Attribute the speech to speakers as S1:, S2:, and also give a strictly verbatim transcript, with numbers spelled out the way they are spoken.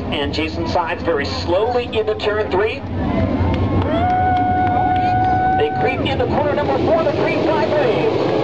S1: and Jason Sides very slowly into turn three. They creep into corner number four, the green flag waves.